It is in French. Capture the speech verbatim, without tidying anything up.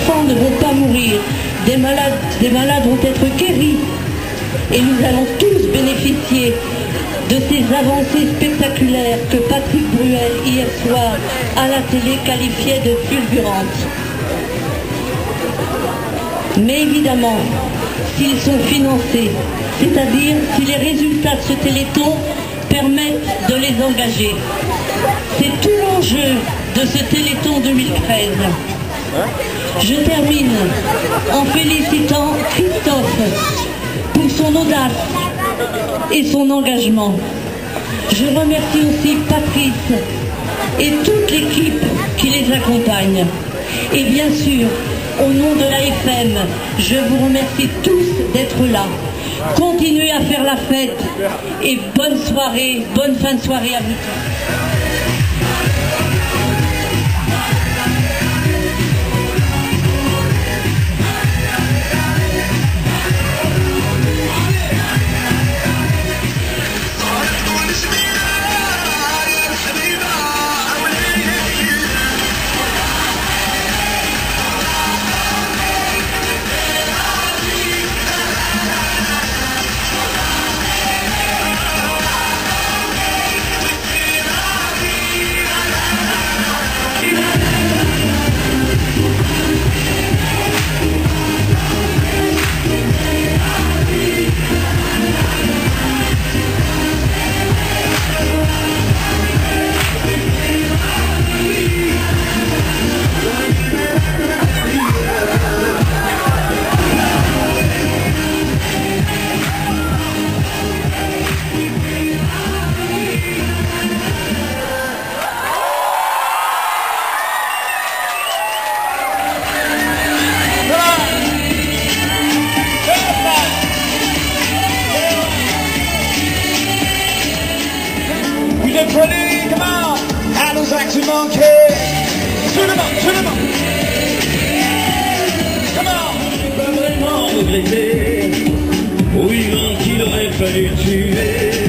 enfants ne vont pas mourir, des malades, des malades vont être guéris. Et nous allons tous bénéficier de ces avancées spectaculaires que Patrick Bruel, hier soir, à la télé, qualifiait de fulgurantes. Mais évidemment, s'ils sont financés, c'est-à-dire si les résultats de ce Téléthon permettent de les engager. C'est tout l'enjeu de ce Téléthon deux mille treize. Je termine en félicitant Christophe pour son audace et son engagement. Je remercie aussi Patrice et toute l'équipe qui les accompagne. Et bien sûr, au nom de l'A F M, je vous remercie tous d'être là. Continuez à faire la fête et bonne soirée, bonne fin de soirée à vous tous. Prenez, comment à nos actes manqués. Tout le monde, tout le monde. Comment je n'ai pas vraiment regretté. Oui, qu'il aurait fallu tuer.